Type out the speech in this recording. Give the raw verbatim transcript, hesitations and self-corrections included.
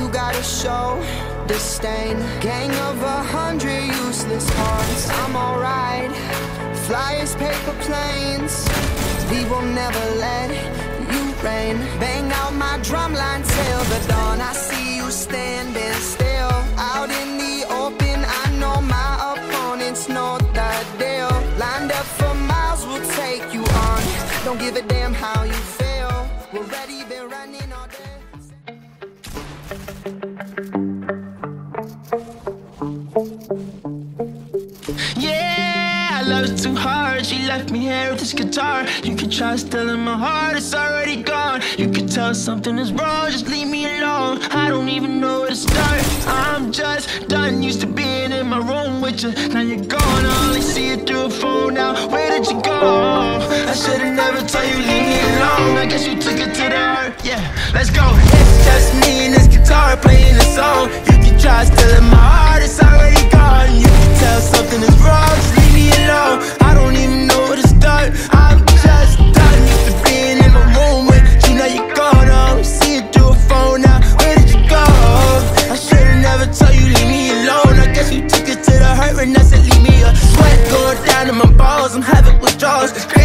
you gotta show disdain. Gang of a hundred useless pawns. I'm alright, fly as paper planes. We will never let you rain. Bang out my drumline till the dawn. I see you standing still out in the open. I know my opponents know the deal. Lined up for miles, we'll take you on. Don't give a damn how you feel. We're ready, been running all day. Yeah, I love too hard. She left me here with this guitar. You could try stealing my heart, it's already gone. You could tell something is wrong, just leave me alone. I don't even know where to start. I'm just done, used to being in my room with you. Now you're gone, I only see you through a phone now. Where did you go? I should've never told you, leave me alone. I guess you took it to the heart, yeah, let's go. It's just me and this guitar playing a song. You can try stealing my heart, it's already gone. You can tell something is wrong, just leave me alone. I don't even know where to start. I'm just done, used to being in my room with you. Now you're gone, I only see you through a phone now. Where did you go? I should've never told you, leave me alone. I guess you took it to the heart and I said leave me a sweat going down in my balls. I'm having withdrawals.